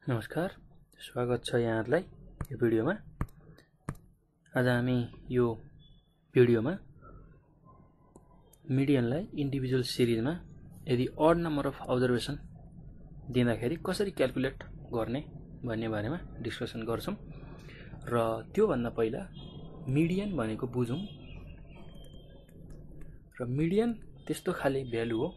नमस्कार, स्वागत छ यहाँहरुलाई यो भिडियोमा। आज हामी यो भिडियोमा मिडियनलाई इन्डिभिजुअल सिरिजमा यदि अड नम्बर अफ अब्जर्भेसन दिँदाखेरि कसरी क्याल्कुलेट गर्ने भन्ने बारेमा डिस्कसन गर्छौं। र त्यो भन्दा पहिला मिडियन भनेको बुझौं। र मिडियन त्यस्तो खाले भ्यालु हो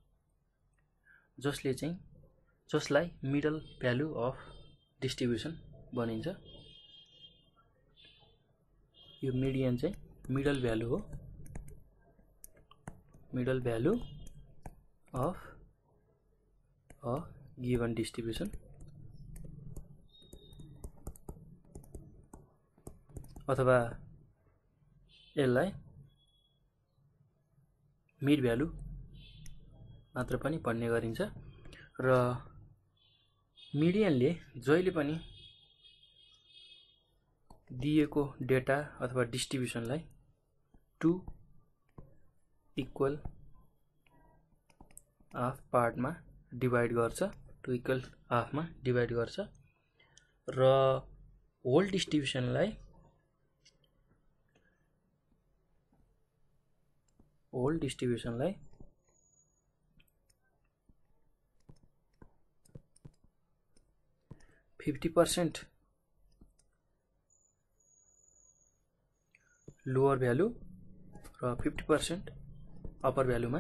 जसलाई मिडल भ्यालु अफ डिस्ट्रिब्युसन भनिन्छ। यो मिडियन चाहिँ मिडल भ्यालु हो, middle value of a given distribution अथवा यसलाई मिड भ्यालु मात्र पनि भन्ने गरिन्छ। र मिडियनले जहिले पनि दिएको डेटा अथवा डिस्ट्रिब्युसनलाई 2 इक्वल हाफ पार्टमा डिवाइड गर्छ, 2 इक्वल हाफमा डिवाइड गर्छ। र होल डिस्ट्रिब्युसनलाई 50% लोअर भ्यालु र 50% अप्पर भ्यालुमा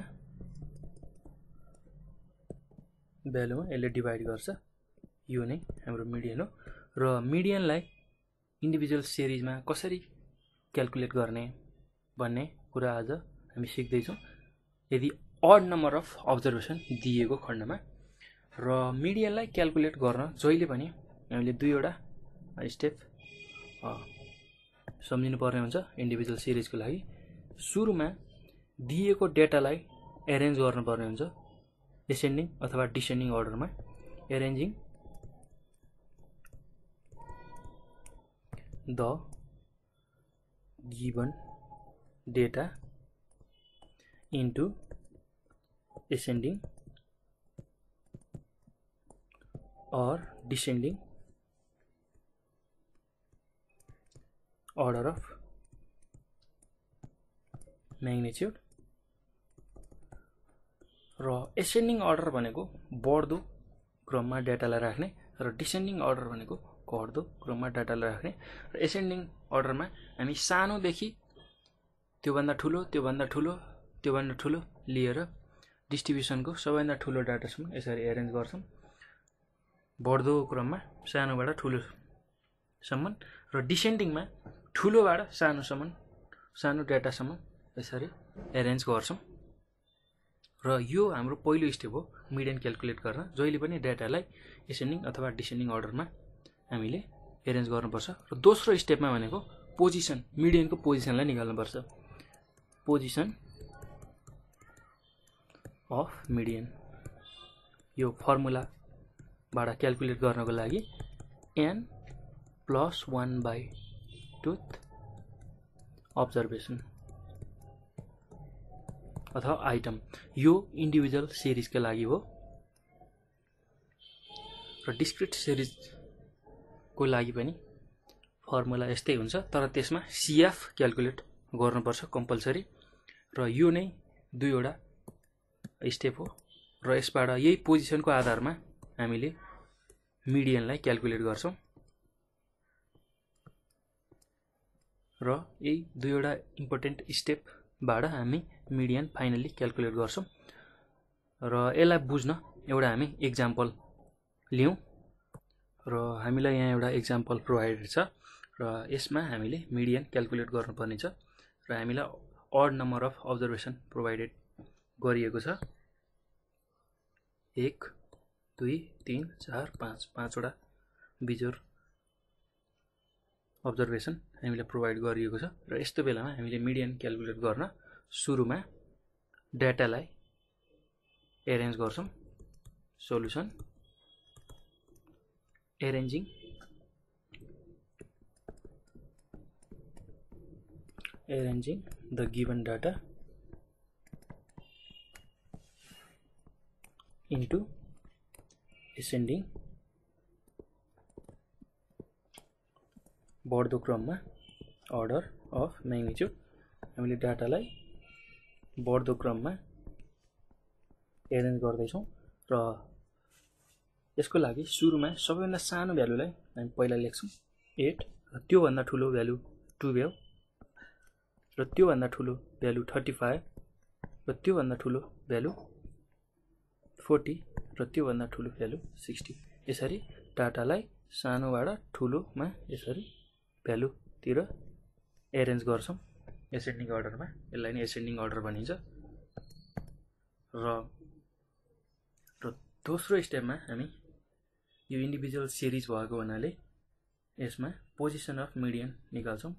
यसले डिवाइड गर्छ। यो नै हाम्रो मिडियन हो। र मिडियनलाई इन्डिभिजुअल सिरिजमा कसरी क्याल्कुलेट गर्ने भन्ने कुरा आज हामी सिक्दै छौं। यदि अड नम्बर अफ अब्जर्भेसन दिएको खण्डमा र मिडियनलाई क्याल्कुलेट गर्न जहिले पनि हामीले दुईवटा स्टेप सम्झिनु पर्ने हुन्छ इन्डिभिजुअल सिरिजको लागि। सुरुमा दिएको डेटालाई एरेन्ज गर्नुपर्ने हुन्छ एसेन्डिङ अथवा डिसेन्डिङ अर्डरमा। Arranging the given data into ascending or descending order of magnitude। र ascending order भनेको बढ्दो क्रममा डेटालाई राख्ने र डिसेन्डिङ अर्डर भनेको घट्दो क्रममा डेटालाई राख्ने। र एसेन्डिङ अर्डरमा हामी सानोदेखि त्योभन्दा ठुलो लिएर डिस्ट्रिब्युसनको सबैभन्दा ठुलो डाटासम्म यसरी एरेन्ज गर्छौं। बढ्दो क्रममा सानोबाट ठुलोसम्म र डिसेन्डिङमा ठुलोबाट सानो डाटासम्म यसरी एरेन्ज गर्छौं। र यो हाम्रो पहिलो स्टेप हो मिडियन क्याल्कुलेट गर्न। जहिले पनि डेटालाई एसेन्डिङ अथवा डिसेन्डिङ अर्डरमा हामीले एरेन्ज गर्नुपर्छ। र दोस्रो स्टेपमा भनेको पोजिसन, मिडियनको पोजिसनलाई निकाल्नुपर्छ। पोजिसन अफ मिडियन यो फर्मुलाबाट क्याल्कुलेट गर्नको लागि n+1/2 अब्जर्भेसन अथवा आइटम, यो इन्डिभिजुअल सिरिजका लागि हो। र डिस्क्रिट सिरिजको लागि पनि फर्मुला यस्तै हुन्छ, तर त्यसमा CF क्याल्कुलेट गर्नुपर्छ कम्पलसरी। र यो नै दुईवटा स्टेप हो। र यसबाट यही पोजिसनको आधारमा हामीले मिडियनलाई क्याल्कुलेट गर्छौं। र यही दुईवटा इम्पोर्टेन्ट स्टेपबाट हामी मिडियन फाइनली क्याल्कुलेट गर्छौं। र यसलाई बुझ्न एउटा हामी एक्जाम्पल लियौं। र हामीलाई यहाँ एउटा एक्जाम्पल प्रोभाइडेड छ र यसमा हामीले मिडियन क्याल्कुलेट गर्नुपर्ने छ। र हामीलाई odd number of observation provided गरिएको छ। 1 2 3 4 5 पाँचवटा बिजोर अब्जर्भेसन हामीलाई प्रोभाइड गरिएको छ। र यस्तो बेलामा हामीले मिडियन क्याल्कुलेट गर्न सुरुमा डेटालाई एरेन्ज गर्छौं। Solution arranging the given data into ascending बढ्दो क्रममा अर्डर अफ म्याग्निट्युड हामीले डाटालाई बढ्दो क्रममा एरेन्ज गर्दैछौँ र यसको लागि सुरुमा सबैभन्दा सानो भ्यालुलाई हामी पहिला लेख्छौँ 8 र त्योभन्दा ठुलो भ्यालु 12 र त्योभन्दा ठुलो भ्यालु 35 र त्योभन्दा ठुलो भ्यालु 40 र त्योभन्दा ठुलो भ्यालु 60। यसरी डाटालाई सानोबाट ठुलोमा यसरी भ्यालुतिर एरेन्ज गर्छौँ एसेन्डिङ अर्डरमा। यसलाई नै एसेन्डिङ अर्डर भनिन्छ। र दोस्रो स्टेपमा हामी यो इन्डिभिजुअल सिरिज भएको हुनाले यसमा पोजिसन अफ मिडियन निकाल्छौँ।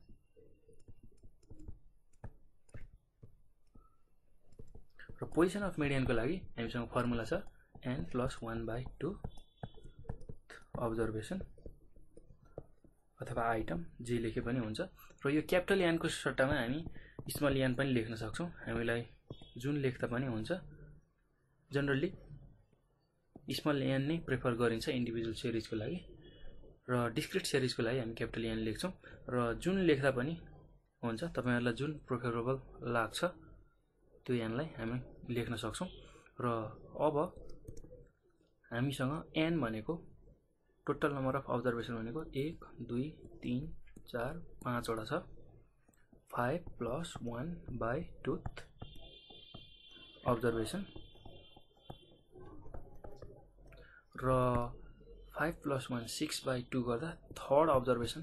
र पोजिसन अफ मिडियनको लागि हामीसँग फर्मुला छ n+1/2 अब्जर्भेसन अथवा आइटम जे लेखे पनि हुन्छ। र यो क्यापिटल एन को सट्टामा हामी स्मल एन पनि लेख्न सक्छौँ। हामीलाई जुन लेख्दा पनि हुन्छ। जनरली स्मल एन नै प्रेफर गरिन्छ इन्डिभिजुअल सिरिजको लागि र डिस्क्रिट सिरिजको लागि हामी क्यापिटल एन लेख्छौँ। र जुन लेख्दा पनि हुन्छ, तपाईहरुलाई जुन प्रेफरेबल लाग्छ त्यो एनलाई हामी लेख्न सक्छौँ। र अब हामीसँग एन भनेको टोटल नम्बर अफ अब्जर्भेसन भनेको 1 2 3 4 5 वटा छ। 5 + 1/2 अब्जर्भेसन र 5 + 1 6/2 गर्दा थर्ड अब्जर्भेसन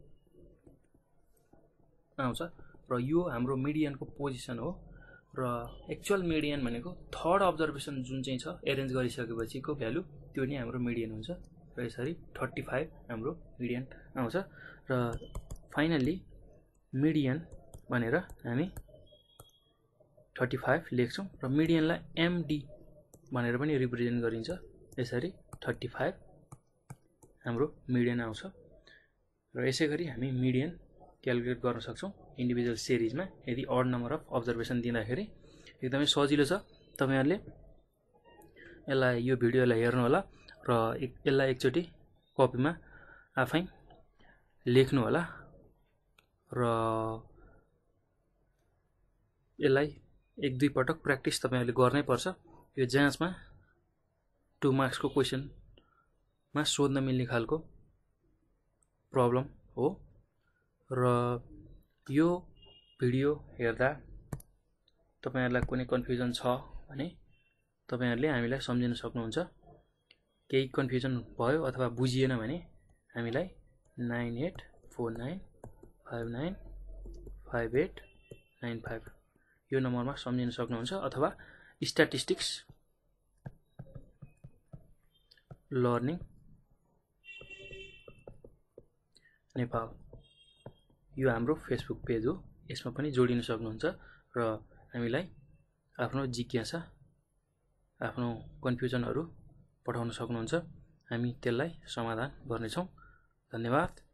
आउँछ। र यो हाम्रो मिडियनको पोजिसन हो। र एक्चुअल मिडियन भनेको थर्ड अब्जर्भेसन जुन चाहिँ छ एरेन्ज गरिसकेपछिको भ्यालु त्यो नै हाम्रो मिडियन हुन्छ। र यसरी 35 हाम्रो मिडियन आउँछ। र फाइनल्ली मिडियन भनेर हामी 35 लेख्छौँ। र मिडियनलाई एमडी भनेर पनि रिप्रेजेन्ट गरिन्छ। यसरी 35 हाम्रो मिडियन आउँछ। र यसै गरी हामी मिडियन क्याल्कुलेट गर्न सक्छौँ इन्डिभिजुअल सिरिजमा यदि अड नम्बर अफ अब्जर्भेसन दिँदाखेरि। एकदमै सजिलो छ। तपाईहरुले यसलाई यो भिडियोलाई हेर्नु होला र यसलाई एकचोटी कपीमा आफै लेख्नु होला र यसलाई 1-2 पटक प्र्याक्टिस तपाईहरुले गर्नै पर्छ। यो जाँचमा 2 मार्क्स को क्वेशनमा सोध्न मिल्ने खालको प्रब्लम हो। र यो भिडियो हेर्दा तपाईहरुलाई कुनै कन्फ्युजन छ भने तपाईहरुले हामीलाई सम्झिन सक्नुहुन्छ। केही कन्फ्युजन भयो अथवा बुझिएन भने हामीलाई 9849595895 यो नम्बरमा सम्झिन सक्नुहुन्छ। अथवा स्ट्याटिस्टिक्स लर्निङ नेपाल यो हाम्रो फेसबुक पेज हो। यसमा पनि जोडिन सक्नुहुन्छ र हामीलाई आफ्नो जिज्ञासा आफ्नो कन्फ्युजनहरु पठाउन सक्नुहुन्छ। हामी त्यसलाई समाधान गर्नेछौँ। धन्यवाद।